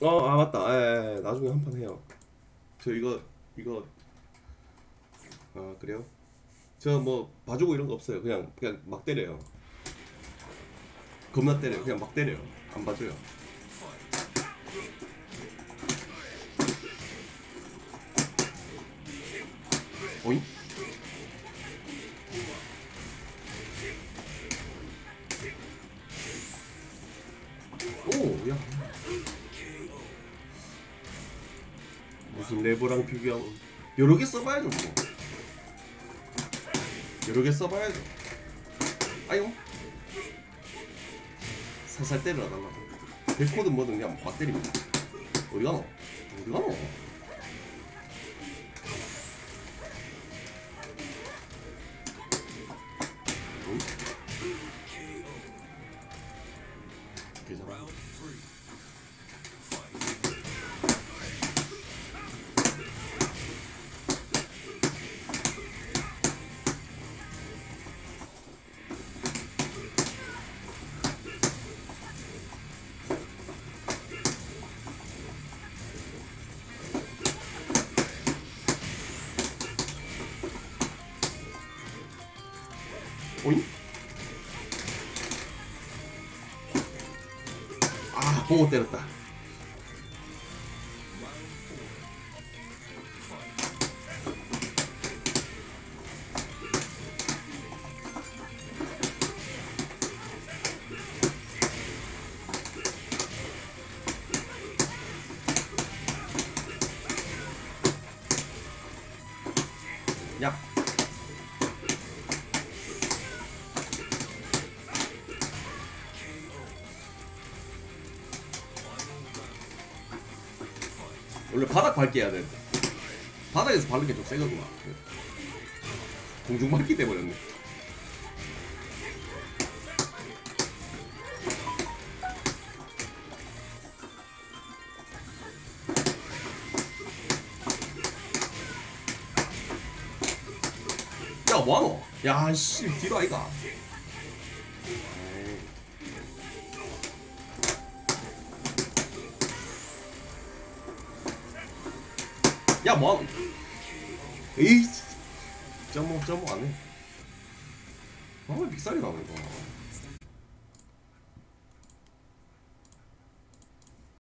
아 맞다. 예, 나중에 한 판 해요. 저 이거 아 그래요? 저 뭐 봐주고 이런 거 없어요. 그냥 막 때려요. 겁나 때려요. 그냥 막 때려요. 안 봐줘요. 오잉? 오, 야. 무슨 레버랑 비교하고 여러 개 써봐야죠 뭐. 여러 개 써봐야죠. 아유. 살살 때려라 달라. 백코든 뭐든 그냥 막 때립니다. 어디 가노? 어디 가노? 오잉? 괜찮아. 오잉? 아, 보고 때렸다. 야. 원래 바닥 밟기 해야 돼. 바닥에서 밟는 게 좀 세거든요. 공중 밟기 돼버렸네. 야, 뭐하노? 야, 씨, 뒤로 아이가. 야, 뭐하노? 에이, 점목 안 해. 아, 왜 빅살이 나네, 이거.